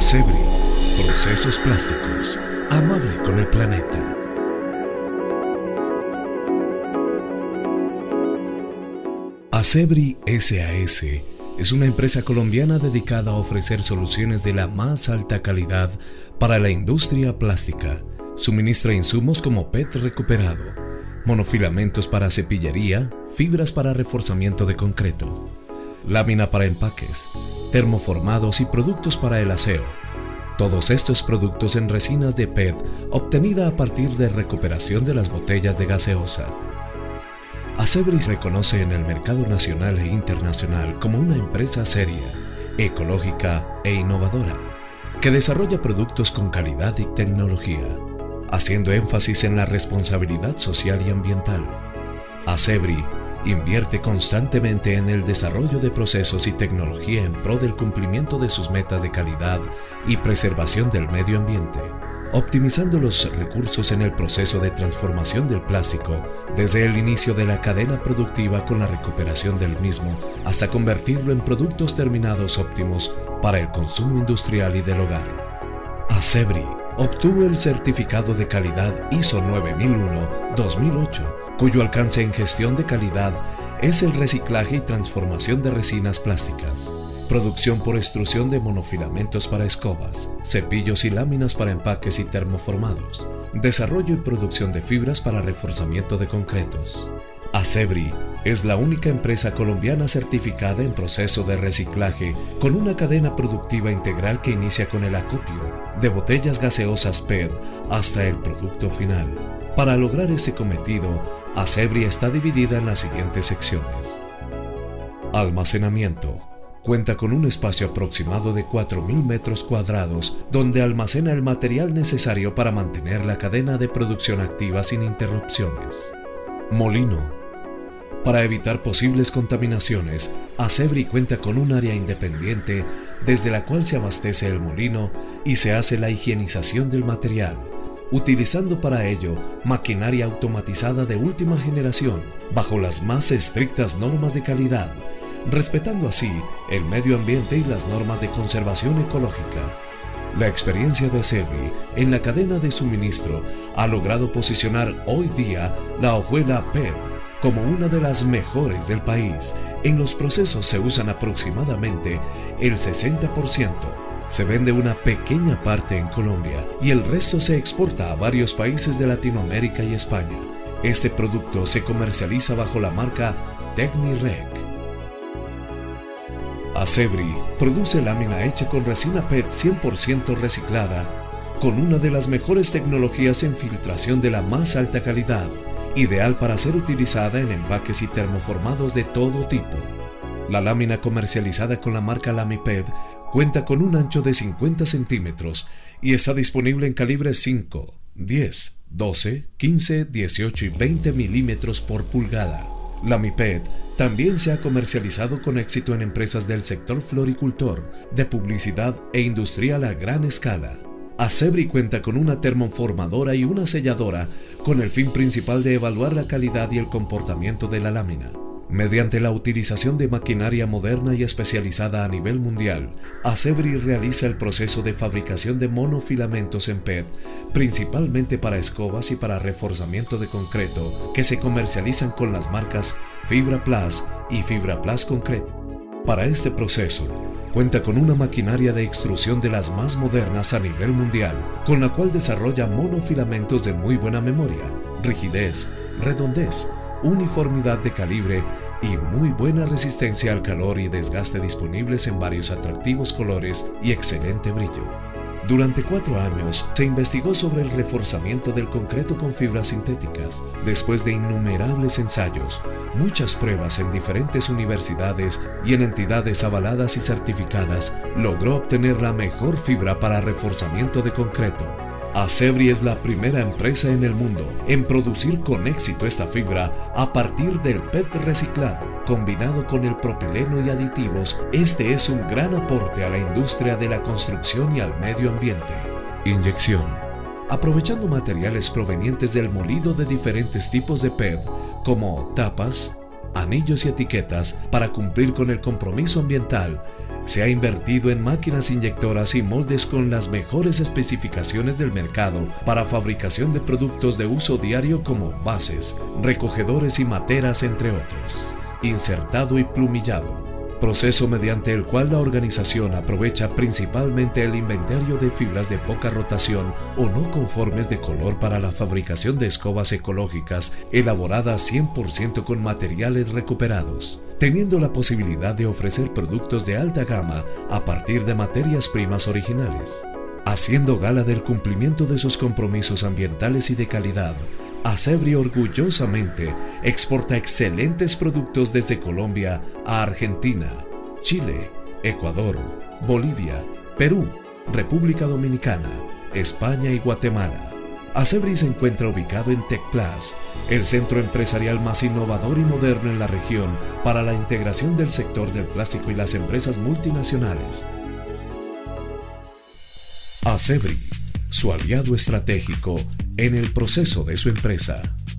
Acebri, procesos plásticos, amable con el planeta. Acebri SAS es una empresa colombiana dedicada a ofrecer soluciones de la más alta calidad para la industria plástica. Suministra insumos como PET recuperado, monofilamentos para cepillería, fibras para reforzamiento de concreto, lámina para empaques, termoformados y productos para el aseo. Todos estos productos en resinas de PET obtenida a partir de recuperación de las botellas de gaseosa. Acebri se reconoce en el mercado nacional e internacional como una empresa seria, ecológica e innovadora, que desarrolla productos con calidad y tecnología, haciendo énfasis en la responsabilidad social y ambiental. Acebri invierte constantemente en el desarrollo de procesos y tecnología en pro del cumplimiento de sus metas de calidad y preservación del medio ambiente, optimizando los recursos en el proceso de transformación del plástico desde el inicio de la cadena productiva con la recuperación del mismo hasta convertirlo en productos terminados óptimos para el consumo industrial y del hogar. Acebri obtuvo el certificado de calidad ISO 9001-2008, cuyo alcance en gestión de calidad es el reciclaje y transformación de resinas plásticas, producción por extrusión de monofilamentos para escobas, cepillos y láminas para empaques y termoformados, desarrollo y producción de fibras para reforzamiento de concretos. Acebri es la única empresa colombiana certificada en proceso de reciclaje con una cadena productiva integral que inicia con el acopio de botellas gaseosas PET hasta el producto final. Para lograr ese cometido, Acebri está dividida en las siguientes secciones. Almacenamiento. Cuenta con un espacio aproximado de 4.000 metros cuadrados donde almacena el material necesario para mantener la cadena de producción activa sin interrupciones. Molino. Para evitar posibles contaminaciones, Acebri cuenta con un área independiente desde la cual se abastece el molino y se hace la higienización del material, utilizando para ello maquinaria automatizada de última generación bajo las más estrictas normas de calidad, respetando así el medio ambiente y las normas de conservación ecológica. La experiencia de Acebri en la cadena de suministro ha logrado posicionar hoy día la hojuela PET como una de las mejores del país. En los procesos se usan aproximadamente el 60%. Se vende una pequeña parte en Colombia y el resto se exporta a varios países de Latinoamérica y España. Este producto se comercializa bajo la marca Tecnirec. Acebri produce lámina hecha con resina PET 100% reciclada, con una de las mejores tecnologías en filtración de la más alta calidad, ideal para ser utilizada en empaques y termoformados de todo tipo. La lámina comercializada con la marca Lamiped cuenta con un ancho de 50 centímetros y está disponible en calibres 5, 10, 12, 15, 18 y 20 milímetros por pulgada. Lamiped también se ha comercializado con éxito en empresas del sector floricultor, de publicidad e industrial a gran escala. Acebri cuenta con una termoformadora y una selladora con el fin principal de evaluar la calidad y el comportamiento de la lámina. Mediante la utilización de maquinaria moderna y especializada a nivel mundial, Acebri realiza el proceso de fabricación de monofilamentos en PET, principalmente para escobas y para reforzamiento de concreto, que se comercializan con las marcas FibraPlast y FibraPlast Concrete. Para este proceso, cuenta con una maquinaria de extrusión de las más modernas a nivel mundial, con la cual desarrolla monofilamentos de muy buena memoria, rigidez, redondez, uniformidad de calibre y muy buena resistencia al calor y desgaste disponibles en varios atractivos colores y excelente brillo. Durante 4 años se investigó sobre el reforzamiento del concreto con fibras sintéticas. Después de innumerables ensayos, muchas pruebas en diferentes universidades y en entidades avaladas y certificadas, logró obtener la mejor fibra para reforzamiento de concreto. Acebri es la primera empresa en el mundo en producir con éxito esta fibra a partir del PET reciclado, combinado con el propileno y aditivos. Este es un gran aporte a la industria de la construcción y al medio ambiente. Inyección. Aprovechando materiales provenientes del molido de diferentes tipos de PET, como tapas, anillos y etiquetas, para cumplir con el compromiso ambiental, Se ha invertido en máquinas inyectoras y moldes con las mejores especificaciones del mercado para fabricación de productos de uso diario como bases, recogedores y materas, entre otros. Insertado y plumillado, proceso mediante el cual la organización aprovecha principalmente el inventario de fibras de poca rotación o no conformes de color para la fabricación de escobas ecológicas elaboradas 100% con materiales recuperados, teniendo la posibilidad de ofrecer productos de alta gama a partir de materias primas originales. Haciendo gala del cumplimiento de sus compromisos ambientales y de calidad, Asebri orgullosamente exporta excelentes productos desde Colombia a Argentina, Chile, Ecuador, Bolivia, Perú, República Dominicana, España y Guatemala. Asebri se encuentra ubicado en TecPlas, el centro empresarial más innovador y moderno en la región para la integración del sector del plástico y las empresas multinacionales. Asebri, su aliado estratégico en el proceso de su empresa.